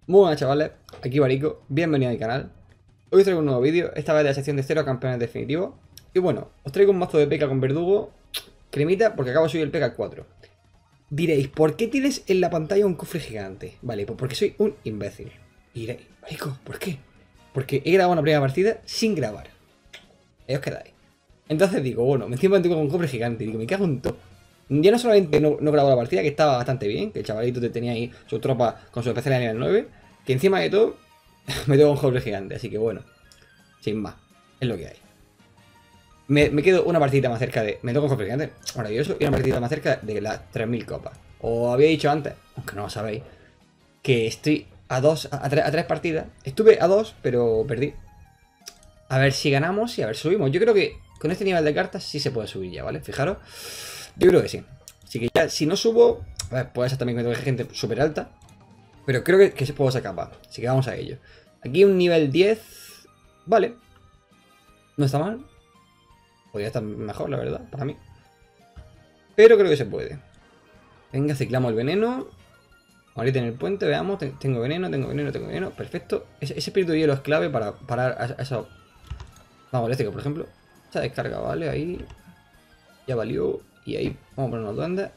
Muy buenas chavales, aquí Barico, bienvenido a mi canal. Hoy os traigo un nuevo vídeo, esta vez de la sección de 0 campeones definitivos. Y bueno, os traigo un mazo de P.E.K.K.A con Verdugo, cremita, porque acabo de subir el P.E.K.K.A 4. Diréis, ¿por qué tienes en la pantalla un cofre gigante? Vale, pues porque soy un imbécil. Y diréis, Barico, ¿por qué? Porque he grabado una primera partida sin grabar. Ahí os quedáis. Entonces digo, bueno, me encima tengo un cofre gigante, digo, me cago en todo. Ya no solamente no grabó la partida, que estaba bastante bien, que el chavalito te tenía ahí su tropa con su especial en nivel 9, que encima de todo me tengo un cofre gigante, así que bueno, sin más, es lo que hay. Me quedo una partida más cerca de... Me tengo un cofre gigante, maravilloso, y una partida más cerca de las 3000 copas. Os había dicho antes, aunque no lo sabéis, que estoy a tres partidas. Estuve a 2, pero perdí. A ver si ganamos y a ver si subimos. Yo creo que con este nivel de cartas sí se puede subir ya, ¿vale? Fijaros. Yo creo que sí. Así que ya, si no subo, a ver, puede ser también que me toque gente súper alta. Pero creo que se puedo ser capaz. Así que vamos a ello. Aquí un nivel 10. Vale. No está mal. Podría estar mejor, la verdad, para mí. Pero creo que se puede. Venga, ciclamos el veneno. Ahorita en el puente, veamos. Tengo veneno, tengo veneno, tengo veneno. Perfecto. Ese espíritu de hielo es clave para parar a esos magos eléctricos, por ejemplo. Esa descarga, vale, ahí. Ya valió. Y ahí vamos a poner unos duendes.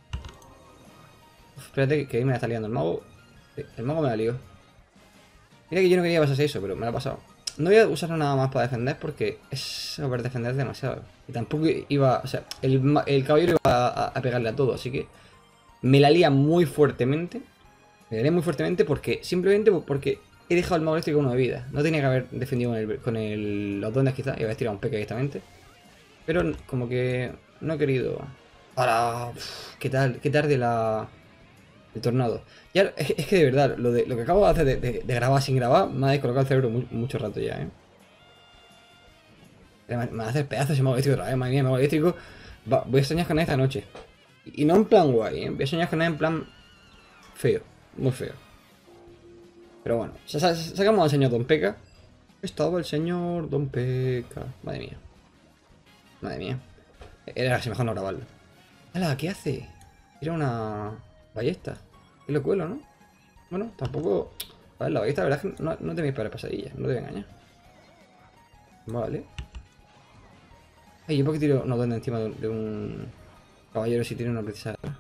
Uf, espérate que ahí me está liando el mago. El mago me la lió. Mira que yo no quería pasarse eso, pero me lo ha pasado. No voy a usar nada más para defender porque es saber defender demasiado. Y tampoco iba... O sea, el caballero iba a pegarle a todo, así que... Me la lía muy fuertemente. Me la lía muy fuertemente porque... Simplemente porque he dejado el mago eléctrico con 1 de vida. No tenía que haber defendido los duendes quizás. Iba a estirar un P.E.K.K.A directamente. Pero como que... No he querido... Ahora... ¿Qué tal? ¿Qué tarde el tornado? Ya, es que de verdad, lo que acabo de hacer de grabar sin grabar me ha descolocado el cerebro mucho rato ya, ¿eh? Me va a hacer pedazos ese mago eléctrico otra vez, madre mía, mago eléctrico. Voy a soñar con él esta noche. Y no en plan guay, ¿eh? Voy a soñar con él en plan feo, muy feo. Pero bueno, sacamos al señor Don P.E.K.K.A. Estaba el señor Don P.E.K.K.A. Madre mía. Madre mía. Era casi mejor no grabarlo. ¡Hala! ¿Qué hace? Era una ballesta. Y lo cuelo, ¿no? Bueno, tampoco... A ver, la ballesta, la verdad es que no tenéis peores pasadillas, no te voy a engañar. Vale. Ay, ¿yo por qué tiro unos duendes encima de un caballero si tiene una princesa detrás?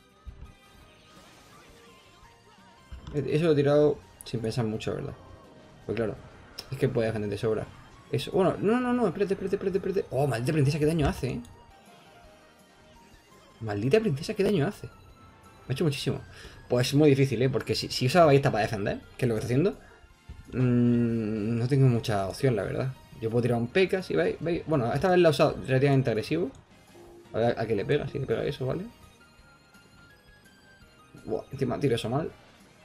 Eso lo he tirado sin pensar mucho, ¿verdad? Pues claro, es que puede defender de sobra. Eso, bueno, no, espérate. Oh, maldita princesa, qué daño hace, ¿eh? Maldita princesa, qué daño hace. Me ha hecho muchísimo. Pues es muy difícil, ¿eh? Porque si usa la ballesta para defender, que es lo que está haciendo, no tengo mucha opción, la verdad. Yo puedo tirar un P.E.K.K.A, si veis. Bueno, esta vez la he usado relativamente agresivo. A ver a qué le pega, si le pega eso, ¿vale? Buah, encima tiro eso mal.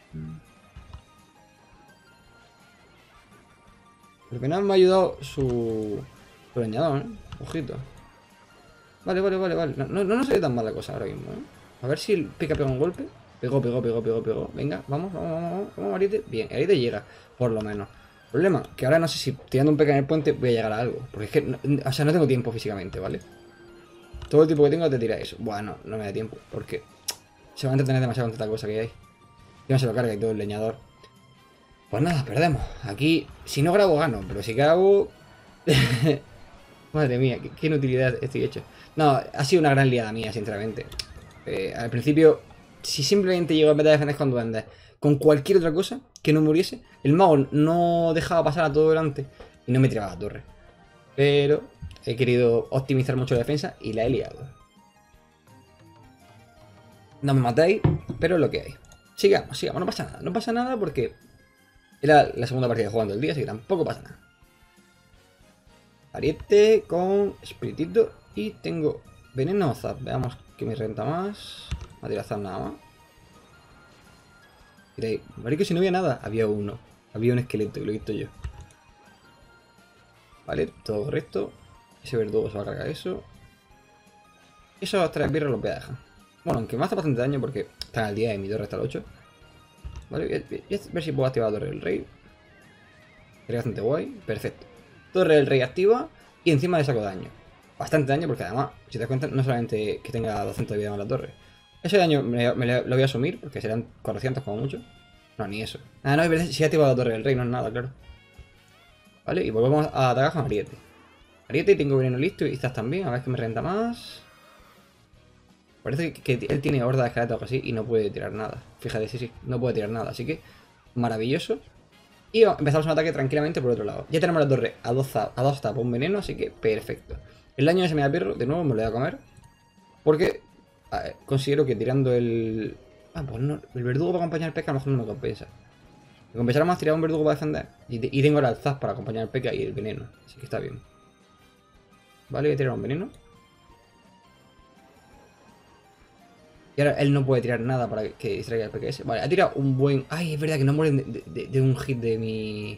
Al final me ha ayudado su leñador, ¿eh? Ojito. Vale. No sería tan mala cosa ahora mismo, ¿eh? A ver si el P.E.K.K.A pega un golpe. Pegó. Venga, vamos, Ariete. Bien, Ariete llega, por lo menos. Problema, que ahora no sé si tirando un P.E.K.K.A en el puente voy a llegar a algo. Porque es que, o sea, no tengo tiempo físicamente, ¿vale? Todo el tiempo que tengo es de tirar eso. Bueno, no me da tiempo, porque se va a entretener demasiado con tanta cosa que hay. Y no se lo carga y todo el leñador. Pues nada, perdemos. Aquí, si no grabo, gano, pero si grabo... Madre mía, qué inutilidad estoy hecho. No, ha sido una gran liada mía, sinceramente. Al principio, si simplemente llego a meter defender con duendes, con cualquier otra cosa que no muriese, el mago no dejaba pasar a todo delante y no me tiraba la torre. Pero he querido optimizar mucho la defensa y la he liado. No me matéis, pero es lo que hay. Sigamos, no pasa nada porque era la segunda partida jugando el día, así que tampoco pasa nada. Ariete con espiritito y tengo veneno o zap. Veamos que me renta más. Me ha tirado zap nada más. Diréis, marico, si no había nada. Había uno. Había un esqueleto que lo he visto yo. Vale, todo correcto. Ese verdugo se va a cargar eso. Esos 3 birras los voy a dejar. Bueno, aunque me hace bastante daño porque están al 10 y mi torre está al 8. Vale, voy a ver si puedo activar la torre del rey. Sería bastante guay. Perfecto. Torre del rey activa y encima le saco daño. Bastante daño porque además, si te das cuenta, no solamente que tenga 200 de vida en la torre. Ese daño lo voy a asumir porque serán 400 como mucho. No, ni eso. Ah, no, es verdad, si ya activado la torre del rey, no es nada, claro. Vale, y volvemos a atacar con Ariete. Ariete, tengo veneno listo y estás también, a ver que me renta más. Parece que él tiene horda de esqueletos o algo así y no puede tirar nada. Fíjate, sí, no puede tirar nada, así que maravilloso. Y empezamos un ataque tranquilamente por otro lado. Ya tenemos la torre a dos tapas, un veneno, así que perfecto. El daño de ese megapierro, de nuevo, me lo voy a comer. Porque considero que tirando el... Ah, pues no, el verdugo para acompañar al P.E.K.K.A a lo mejor no me compensa. Me compensará más tirar un verdugo para defender. Y tengo el alzaz para acompañar al P.E.K.K.A y el veneno. Así que está bien. Vale, voy a tirar un veneno. Y ahora él no puede tirar nada para que distraiga el PKS. Vale, ha tirado un buen... Ay, es verdad que no mueren de un hit de mi...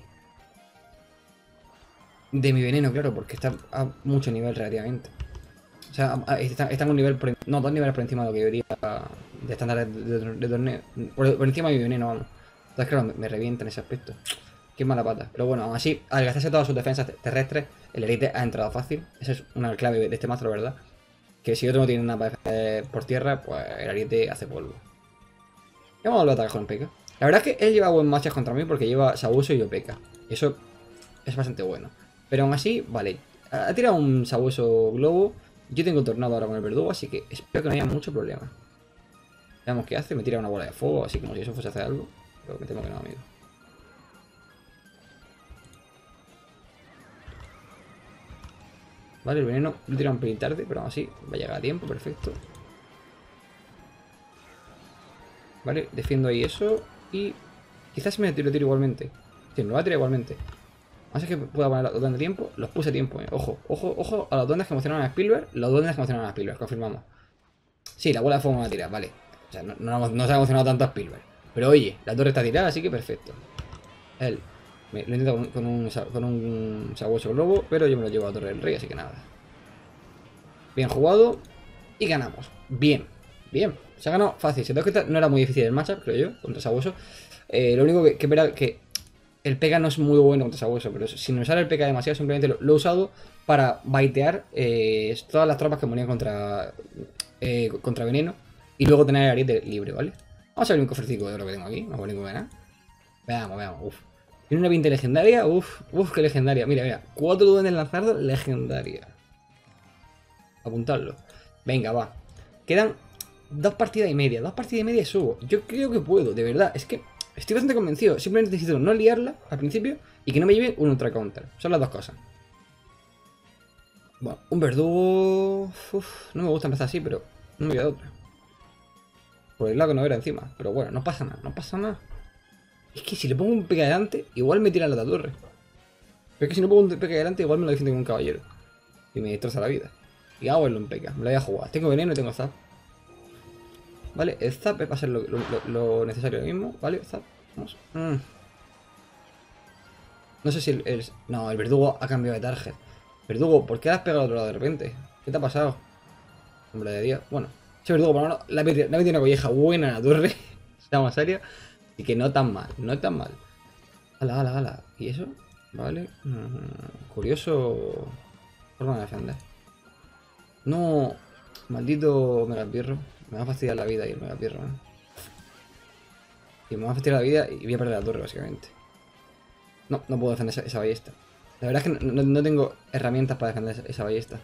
De mi veneno, claro, porque está a mucho nivel relativamente. O sea, está en un nivel... No, 2 niveles por encima de lo que debería de estándares de torneo. Por encima de mi veneno, vamos. Entonces, claro, me revienta en ese aspecto. Qué mala pata. Pero bueno, aún así, al gastarse todas sus defensas terrestres, el Elite ha entrado fácil. Esa es una clave de este mazo, la verdad. Que si otro no tiene nada para defender por tierra, pues el Ariete hace polvo. Y vamos a volver a atacar con el P.E.K.K.A. La verdad es que él lleva buen matches contra mí porque lleva Sabueso y yo P.E.K.K.A. Eso es bastante bueno. Pero aún así, vale. Ha tirado un Sabueso Globo. Yo tengo Tornado ahora con el Verdugo, así que espero que no haya mucho problema. Veamos qué hace. Me tira una bola de fuego, así como si eso fuese a hacer algo. Pero me temo que no, amigo. Vale, el veneno lo tira un pelín tarde, pero aún así va a llegar a tiempo, perfecto. Vale, defiendo ahí eso y quizás me lo tiro igualmente. Sí, me lo va a tirar igualmente. Vamos a ver que pueda poner los duendes de tiempo. Los puse a tiempo, Ojo, ojo, ojo a los duendes que emocionaron a Spielberg. Los duendes que emocionaron a Spielberg, confirmamos. Sí, la bola de fuego me va a tirar, vale. O sea, no se ha emocionado tanto a Spielberg. Pero oye, la torre está tirada, así que perfecto. Él lo intenta con un sabueso globo, pero yo me lo llevo a la torre del rey, así que nada. Bien jugado. Y ganamos. Bien. Bien. Se ha ganado fácil. Si te das cuenta, no era muy difícil el matchup, creo yo, contra Sabueso. Lo único que verá que el P.E.K.K.A no es muy bueno contra Sabueso, pero sin usar el P.E.K.K.A demasiado, simplemente lo he usado para baitear todas las tropas que morían contra Veneno y luego tener el Ariete libre, ¿vale? Vamos a ver un cofrecito de lo que tengo aquí. No puedo ni ganar. Veamos, veamos. Uf. Tiene una 20 legendaria. Uf, qué legendaria. Mira, mira. 4 duendes lanzados, legendaria. Apuntarlo. Venga, va. Quedan 2 partidas y media. 2 partidas y media y subo. Yo creo que puedo, de verdad. Es que estoy bastante convencido. Simplemente necesito no liarla al principio y que no me lleve un ultra counter. Son las dos cosas. Bueno, un verdugo... Uf, no me gusta empezar así, pero no me queda otra. Por el lado que no era encima. Pero bueno, no pasa nada, no pasa nada. Es que si le pongo un P.E.K.K.A delante, igual me tira la torre. Pero es que si no pongo un P.E.K.K.A delante, igual me lo defiende con un caballero. Y me destroza la vida. Y hago el P.E.K.K.A. Me lo voy a jugar. Tengo veneno y tengo zap. Vale, el zap va a ser lo necesario ahora mismo. Vale, zap. Vamos. No sé si No, el verdugo ha cambiado de target. Verdugo, ¿por qué has pegado al otro lado de repente? ¿Qué te ha pasado? Hombre de Dios. Bueno, ese verdugo por lo menos le ha metido una colleja buena a la torre. Estamos serio. Y que no tan mal, no tan mal. Ala, ala, ala. ¿Y eso? Vale. Curioso forma de defender. No, maldito megapierro. Me va a fastidiar la vida y el megapierro, Y me va a fastidiar la vida y voy a perder la torre, básicamente. No, no puedo defender esa ballesta. La verdad es que no tengo herramientas para defender esa ballesta.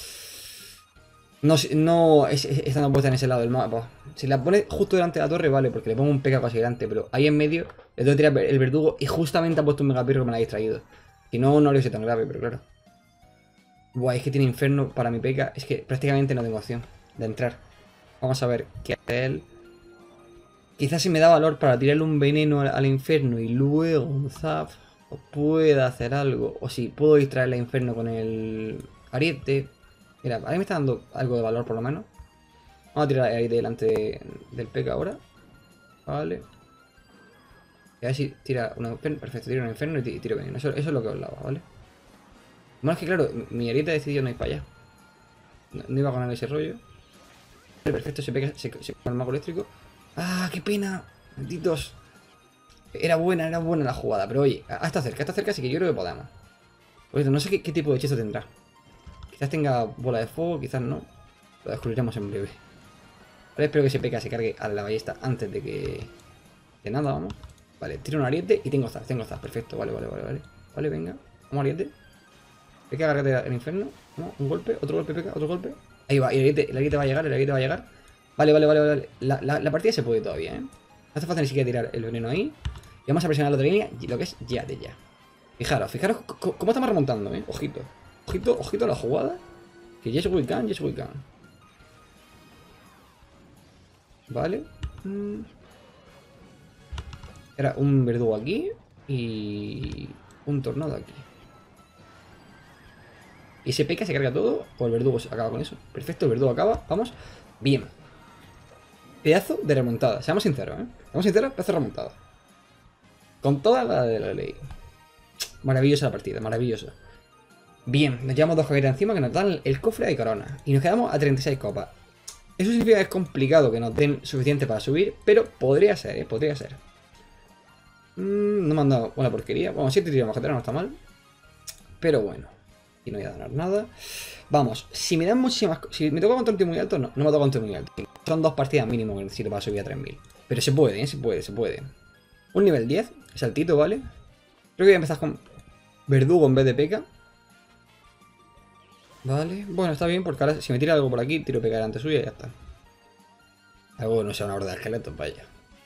Esta no puede estar en ese lado del mapa. Si la pone justo delante de la torre, vale, porque le pongo un P.E.K.K.A casi grande, pero ahí en medio le tengo que tirar el verdugo y justamente ha puesto un megapierro que me la ha distraído. Si no, no lo hubiese tan grave, pero claro. Buah, es que tiene inferno para mi P.E.K.K.A. Es que prácticamente no tengo opción de entrar. Vamos a ver qué hace él. Quizás si me da valor para tirarle un veneno al inferno y luego un zap, o pueda hacer algo. O si puedo distraerle al inferno con el ariete. Mira, a mí me está dando algo de valor por lo menos. Vamos a tirar el ariete delante del P.E.K.K.A ahora. Vale. Y a ver si tira un inferno. Perfecto, tira un inferno y tiro veneno. Eso es lo que os hablaba, ¿vale? Bueno, es que claro, mi ariete ha decidido no ir para allá. No iba a ganar ese rollo. Perfecto, se pega con el mago eléctrico. ¡Ah, qué pena! Malditos. Era buena la jugada, pero oye, está cerca, así que yo creo que podamos. Por eso, no sé qué tipo de hechizo tendrá. Quizás tenga bola de fuego, quizás no. Lo descubriremos en breve. Vale, espero que ese P.E.K.K.A se cargue a la ballesta antes de que... De nada, vamos. Vale, tiro un ariete y tengo zas, perfecto, vale. Vale, venga, vamos ariete. Peca, agárrate al infierno. No, un golpe, otro golpe, Peca, otro golpe. Ahí va, y el ariete va a llegar. Vale. La partida se puede todavía, ¿eh? No hace falta ni siquiera tirar el veneno ahí. Y vamos a presionar la otra línea, lo que es ya de ya. Fijaros cómo estamos remontando, ¿eh? Ojito a la jugada. Que yes we can. Vale. Era un verdugo aquí y un tornado aquí. Y ese P.K. se carga todo o el verdugo se acaba con eso. Perfecto, el verdugo acaba. Vamos. Bien. Pedazo de remontada. Seamos sinceros, ¿eh? Pedazo de remontada. Con toda la de la ley. Maravillosa la partida, maravillosa. Bien, nos llevamos 2 coquetas encima que nos dan el cofre de corona. Y nos quedamos a 36 copas. Eso significa que es complicado que nos den suficiente para subir, pero podría ser, podría ser. No me han dado una porquería. Bueno, 7 tiros mosqueteros no está mal. Pero bueno. Y no voy a ganar nada. Vamos, si me dan muchísimas... Si me toca contra un tío muy alto, no me toca contra un tío muy alto. Son 2 partidas mínimo que necesito para subir a 3000. Pero se puede, se puede. Un nivel 10, saltito, ¿vale? Creo que voy a empezar con verdugo en vez de P.K. Vale, bueno, está bien porque ahora si me tira algo por aquí, tiro P.K. delante suya y ya está. Algo no sea una horda de esqueletos, vaya.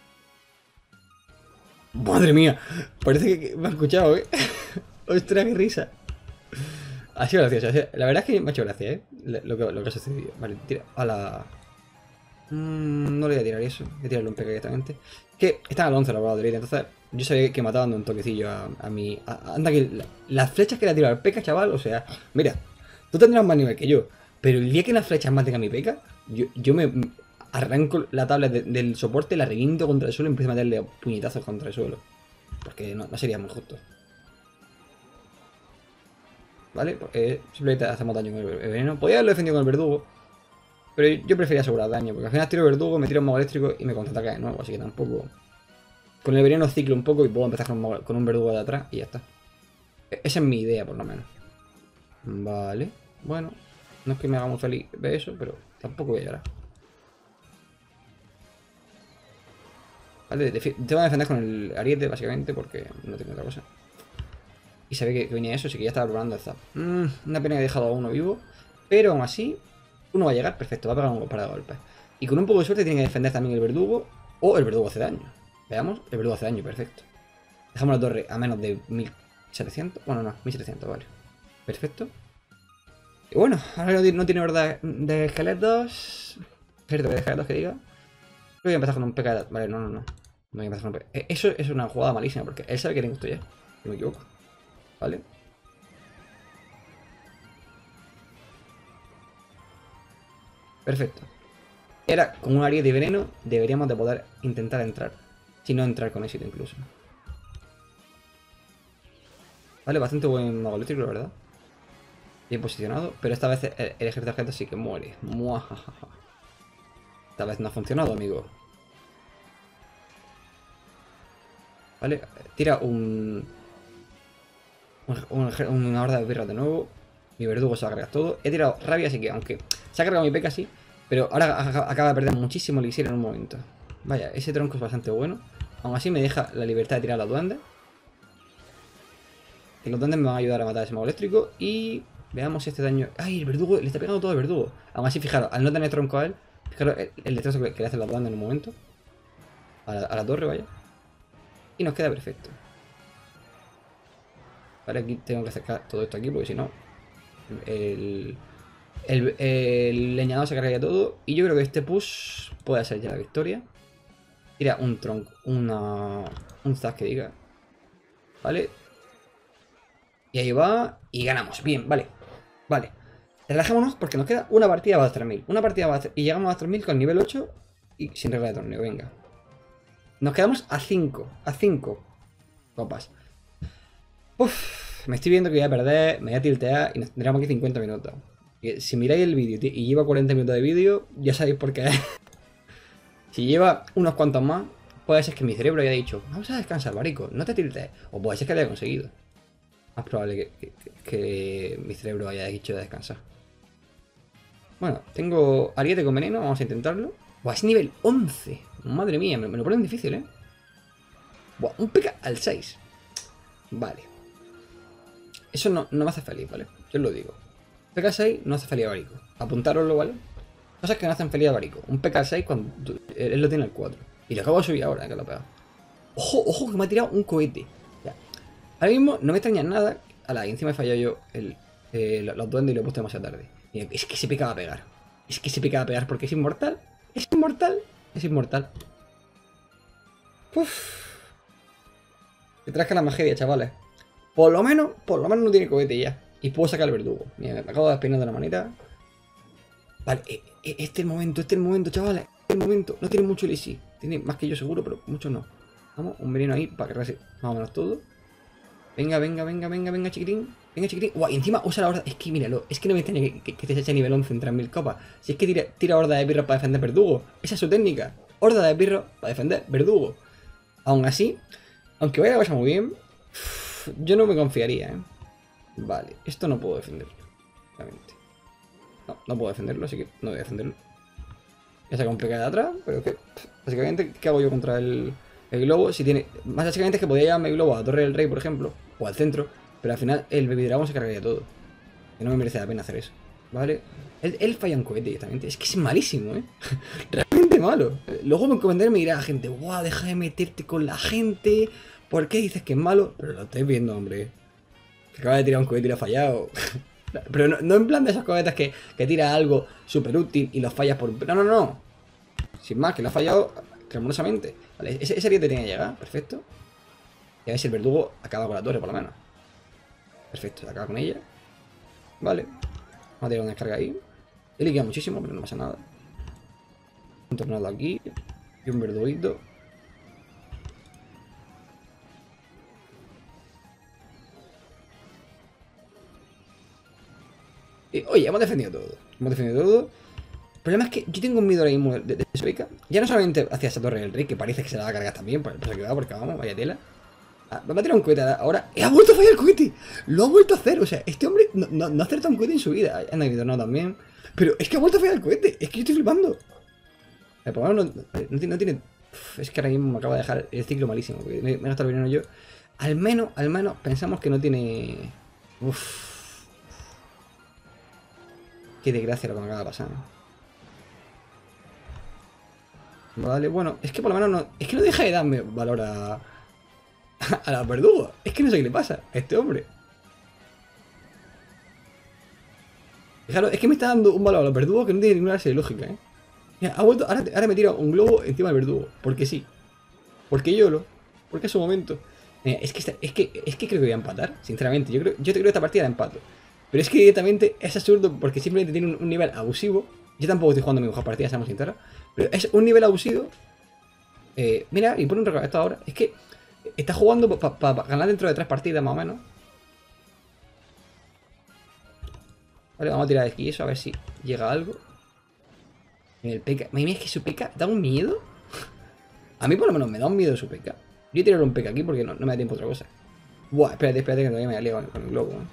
Madre mía, parece que me ha escuchado, ¿eh? Ostras, qué risa. Ha sido gracioso, la verdad es que me ha hecho gracia, ¿eh? Lo que ha sucedido. Vale, tira a la... no le voy a tirar eso, voy a tirarle un P.K. directamente. Que están al 11 la bola de Drake, entonces yo sabía que mataba dando un toquecillo a mi... anda que las flechas que le ha tirado al P.K., chaval, o sea, mira, tú tendrás más nivel que yo, pero el día que las flechas maten a mi P.K., yo me arranco la tabla del soporte, la reviento contra el suelo y empiezo a meterle puñetazos contra el suelo. Porque no sería muy justo. ¿Vale? Simplemente hacemos daño con el veneno. Podría haberlo defendido con el verdugo, pero yo prefería asegurar daño, porque al final tiro verdugo, me tiro un mago eléctrico y me contraataca de nuevo, así que tampoco... Con el veneno ciclo un poco y puedo empezar con un verdugo de atrás y ya está. Esa es mi idea, por lo menos. Vale. Bueno, no es que me haga muy feliz ver eso, pero tampoco voy a llorar. Vale, te voy a defender con el ariete, básicamente, porque no tengo otra cosa. Y sabía que venía eso, así que ya estaba preparando el zap. Una pena que he dejado a uno vivo, pero aún así, uno va a llegar, perfecto, va a pegar un par de golpes. Y con un poco de suerte tiene que defender también el verdugo, o el verdugo hace daño. Veamos, el verdugo hace daño, perfecto. Dejamos la torre a menos de 1700, bueno, no, 1700, vale. Perfecto. Y bueno, ahora no tiene horda de esqueletos. Cierto que de esqueletos que diga. Creo que voy a empezar con un P.K. Vale, no. No voy a empezar con un P.K. Eso es una jugada malísima, porque él sabe que tengo esto ya. Si me equivoco. Vale. Perfecto. Y ahora, con un ariete de veneno, deberíamos de poder intentar entrar. Si no entrar con éxito incluso. Vale, bastante buen mago eléctrico, la verdad. Bien posicionado, pero esta vez el ejército de gente sí que muere. Muajajaja. Esta vez no ha funcionado, amigo. Vale, tira una horda de birras de nuevo. Mi verdugo se va a cargar todo. He tirado rabia, así que aunque se ha cargado mi P.K. sí, pero ahora acaba de perder muchísimo elixir en un momento. Vaya, ese tronco es bastante bueno. Aún así me deja la libertad de tirar a los duendes. Y los duendes me van a ayudar a matar a ese mago eléctrico. Y veamos si este daño... ¡Ay, el verdugo! Le está pegando todo el verdugo. Aún así, fijaros, al no tener tronco a él, fijaros el destrozo que le hace los duendes en un momento. A la torre, vaya. Y nos queda perfecto. Vale, aquí tengo que acercar todo esto aquí porque si no... El leñador se cargaría todo. Y yo creo que este push puede ser ya la victoria. Tira un tronco, un zas que diga. Vale. Y ahí va. Y ganamos. Bien, vale. Vale. Relajémonos porque nos queda una partida para 3000. Una partida para... Y llegamos a 3000 con nivel 8 y sin regla de torneo. Venga. Nos quedamos a 5. A 5 copas. Uf, me estoy viendo que voy a perder. Me voy a tiltear y nos tendremos aquí 50 minutos. Y si miráis el vídeo y lleva 40 minutos de vídeo, ya sabéis por qué es. Si lleva unos cuantos más, puede ser que mi cerebro haya dicho, vamos a descansar, marico, no te tiltes. O puede ser que lo haya conseguido. Más probable que mi cerebro haya dicho de descansar. Bueno, tengo ariete con veneno, vamos a intentarlo. Buah, es nivel 11. Madre mía, me lo ponen difícil, ¿eh? Buah, un P.K. al 6. Vale. Eso no me hace feliz, ¿vale? Yo os lo digo. P.K. 6 no hace feliz a Barico. Apuntároslo, ¿vale? Cosas que no hacen feliz a Barico. Un P.K. 6 cuando él lo tiene al 4. Y lo acabo de subir ahora, que lo he pegado. Ojo, ojo, que me ha tirado un cohete. Ya. Ahora mismo no me extraña nada. Ala, y encima he fallado yo los duendes y lo he puesto demasiado tarde. Mira, es que se pica a pegar. Es que se pica a pegar porque es inmortal. Es inmortal. Es inmortal. Uff. Que traje la magia, chavales. Por lo menos no tiene cohete ya. Y puedo sacar el verdugo. Mira, me acabo de despeinar de la manita. Vale, este es el momento, chavales. Este es el momento. No tiene mucho elixir. Tiene más que yo seguro, pero mucho no. Vamos, un veneno ahí para cargarse más o menos todo. Venga, venga, venga, venga, venga, chiquitín. Venga, chiquitín. Guau, y encima usa la horda. Es que míralo, es que no me extraña que te eche a nivel 11 en 3000 copas. Si es que tira horda de birros para defender verdugo. Esa es su técnica. Horda de birros para defender verdugo. Aún así, aunque vaya la cosa muy bien, yo no me confiaría, ¿eh? Vale, esto no puedo defenderlo. Obviamente. No puedo defenderlo, así que no voy a defenderlo. Ya saca un PK de atrás, pero que básicamente, ¿qué hago yo contra el globo? Si tiene. Más básicamente es que podría llevarme el globo a la Torre del Rey, por ejemplo, o al centro, pero al final el Baby Dragon se cargaría todo. Que no me merece la pena hacer eso. ¿Vale? Él falla un cohete directamente. Es que es malísimo, ¿eh? Realmente malo. Luego en comentarios me dirá la gente, guau, deja de meterte con la gente. ¿Por qué dices que es malo? Pero lo estáis viendo, hombre. Que acaba de tirar un cohete y lo ha fallado. Pero no en plan de esos cohetes que tira algo súper útil y lo fallas por... No. Sin más, que lo ha fallado clamorosamente. Vale, ese ariete tenía que llegar, perfecto. Y a ver si el verdugo acaba con la torre, por lo menos. Perfecto, acaba con ella. Vale. Vamos a tirar una descarga ahí. He liquidado muchísimo, pero no pasa nada. Un tornado aquí. Y un verduguito. Oye, hemos defendido todo. El problema es que yo tengo un miedo ahora mismo de su pica. Ya no solamente hacia esa torre del rey, que parece que se la va a cargar también, por eso que va, porque vamos, vaya tela. Va a tirar un cohete ahora. ¡Ha vuelto a fallar el cohete! ¡Lo ha vuelto a hacer! O sea, este hombre no ha acertado un cohete en su vida. Anda, que no también. Pero es que ha vuelto a fallar el cohete. Es que yo estoy flipando. Por lo menos no tiene... Es que ahora mismo me acaba de dejar el ciclo malísimo. Porque me he gastado el veneno yo. Al menos pensamos que no tiene... Uff. Qué desgracia lo que me acaba de pasar. Vale, bueno, es que por lo menos no... Es que no deja de darme valor a los verdugos. Es que no sé qué le pasa a este hombre. Fijaros, es que me está dando un valor a los verdugos que no tiene ninguna clase de lógica, ¿eh? Mira, ha vuelto... Ahora me tira un globo encima del verdugo. Porque sí. Porque YOLO. Porque es su momento. Mira, es que creo que voy a empatar, sinceramente. Yo te creo que esta partida la empato. Pero es que directamente es absurdo porque simplemente tiene un nivel abusivo. Yo tampoco estoy jugando mi mejor partida, seamos sinceros. Pero es un nivel abusivo. Mira, y pone un recado ahora. Es que está jugando para ganar dentro de 3 partidas más o menos. Vale, vamos a tirar aquí eso a ver si llega algo. El P.K. Mira, es que su P.K. da un miedo. A mí por lo menos me da un miedo su P.K. Yo tiraré un P.K. aquí porque no me da tiempo a otra cosa. Buah, espérate que todavía me he liado con el globo, ¿eh?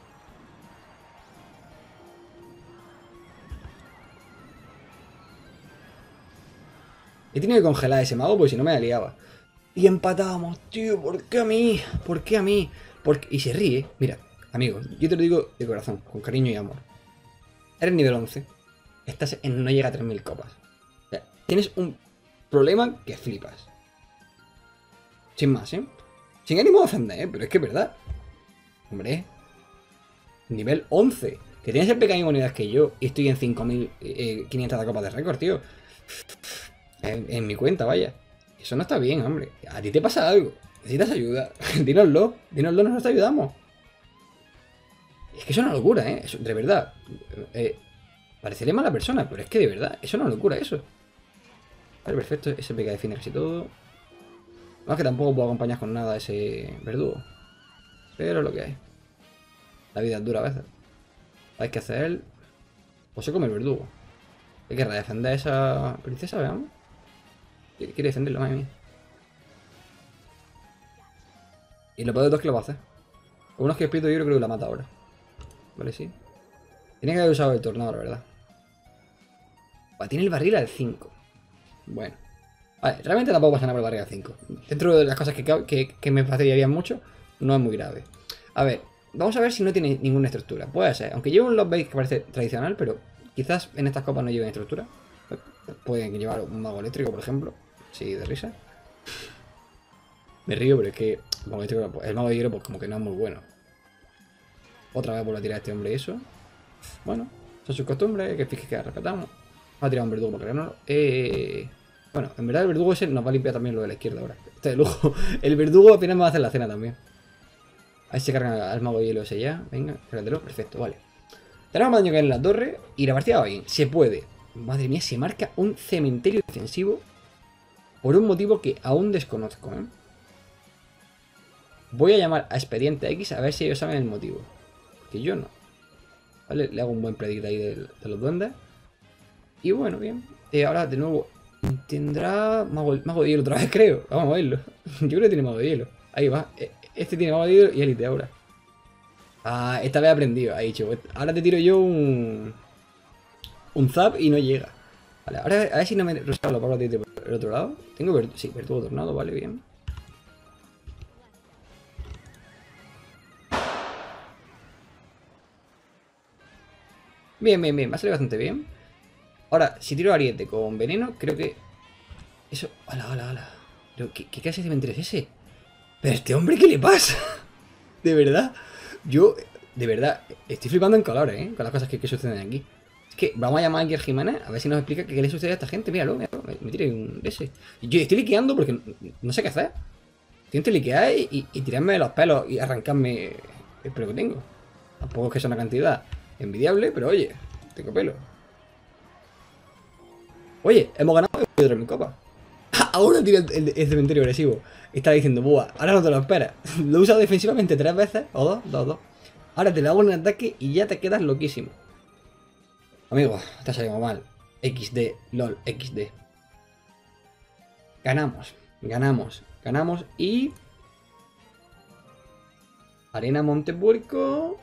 He tenido que congelar ese mago porque si no me la liaba. Y empatábamos, tío, ¿por qué a mí? ¿Por qué a mí? Y se ríe. Mira, amigo, yo te lo digo de corazón, con cariño y amor. Eres nivel 11. Estás en no llega a 3000 copas. O sea, tienes un problema que flipas. Sin más, ¿eh? Sin ánimo de ofender, ¿eh? Pero es que es verdad. Hombre. Nivel 11. Que tienes el pequeño unidades que yo y estoy en 5500 de copas de récord, tío. En mi cuenta, vaya. Eso no está bien, hombre. A ti te pasa algo. Necesitas ayuda. Dínoslo, nosotros te ayudamos. Es que eso es una locura, ¿eh? Eso, de verdad. Parecería mala persona, pero es que de verdad, eso es una locura, eso. Vale, perfecto. Ese PK define casi todo. No es que tampoco puedo acompañar con nada a ese verdugo. Pero es lo que hay. La vida es dura a veces. Hay que hacer él. O se come el verdugo. Hay que defender a esa princesa, veamos. Quiere defenderlo, madre mía. Y lo peor de todo es que lo va a hacer. Uno es que espíritu yo creo que la mata ahora. Vale, sí. Tiene que haber usado el tornado, la verdad. Tiene el barril al 5. Bueno. Vale, realmente tampoco pasa nada por barriga 5. Dentro de las cosas que me fastidiarían mucho, no es muy grave. A ver, vamos a ver si no tiene ninguna estructura. Puede ser, aunque lleve un lock base que parece tradicional, pero quizás en estas copas no lleven estructura. Pueden llevar un mago eléctrico, por ejemplo. Sí, de risa. Me río, pero es que el mago de hielo pues como que no es muy bueno. Otra vez vuelvo a tirar a este hombre eso. Bueno, son sus costumbres, que fije que respetamos. Va a tirar un verdugo para creárnoslo. Bueno, en verdad el verdugo ese nos va a limpiar también lo de la izquierda ahora. Este de lujo. El verdugo al final me va a hacer la cena también. Ahí se cargan al mago de hielo ese ya. Venga, espératelo. Perfecto, vale. Tenemos más daño que en la torre y la partida va bien. Se puede. Madre mía, se marca un cementerio defensivo por un motivo que aún desconozco, ¿eh? Voy a llamar a Expediente X a ver si ellos saben el motivo. Que yo no. Vale, le hago un buen predict ahí de los duendes. Y bueno, bien. Ahora de nuevo tendrá mago de hielo otra vez, creo. Vamos a verlo. Yo creo que tiene mago de hielo. Ahí va. Este tiene mago de hielo y élite ahora. Ah, esta vez he aprendido. Ha dicho, ahora te tiro yo un zap y no llega. Vale, ahora a ver si no me rosado los pavos de por el otro lado. Tengo sí, verdugo tornado, vale, bien. Bien, bien, bien. Va a salir bastante bien. Ahora, si tiro ariete con veneno, creo que... Eso... ¡Hala, hala, hala! ¿Pero qué clase de cementerio es ese? ¿Pero a este hombre qué le pasa? De verdad. Yo, de verdad, estoy flipando en colores, ¿eh? Con las cosas que suceden aquí. Es que vamos a llamar a Iker Jiménez a ver si nos explica qué le sucede a esta gente. Míralo, míralo. Me tiré un de ese. Yo estoy liqueando porque no sé qué hacer. Estoy liquear y tirarme de los pelos y arrancarme el pelo que tengo. Tampoco es que sea una cantidad envidiable, pero oye, tengo pelo. Oye, hemos ganado de mi copa. Ahora tira el cementerio agresivo. Está diciendo, buah, ahora no te lo esperas. Lo he usado defensivamente 3 veces, o 2. Ahora te lo hago en un ataque y ya te quedas loquísimo. Amigo, te ha salido mal. XD, LOL, XD. Ganamos y... Arena Montepuerco.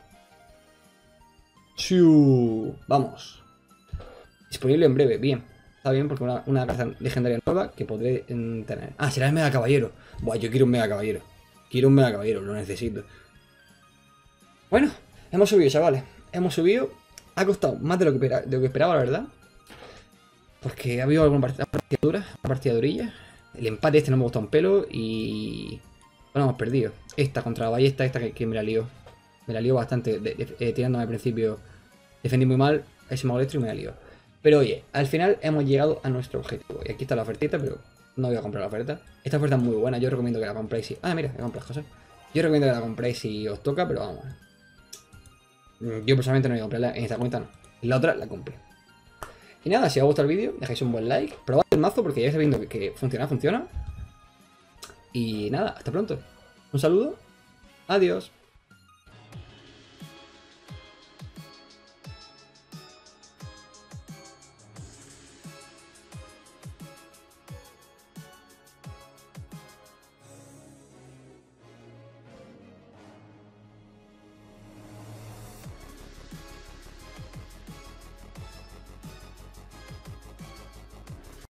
Vamos. Disponible en breve, bien. Está bien porque una carta legendaria nueva que podré tener. Ah, será el Mega Caballero. Buah, yo quiero un Mega Caballero. Lo necesito. Bueno, hemos subido, chavales. Hemos subido. Ha costado más de lo que esperaba, la verdad. Porque ha habido alguna partida durilla. El empate este no me gusta un pelo y... Bueno, hemos perdido. Esta contra la ballesta, esta que me la lió. Me la lió bastante, tirándome al principio. Defendí muy mal ese mago eléctrico y me la lió. Pero oye, al final hemos llegado a nuestro objetivo. Y aquí está la ofertita, pero no voy a comprar la oferta. Esta oferta es muy buena, yo recomiendo que la compréis si... Ah, mira, que compras cosas. Yo recomiendo que la compréis si os toca, pero vamos. Yo personalmente no voy a comprarla, en esta cuenta no. En la otra la compré. Y nada, si os ha gustado el vídeo, dejáis un buen like. Probad el mazo porque ya estáis viendo que funciona. Y nada, hasta pronto. Un saludo. Adiós.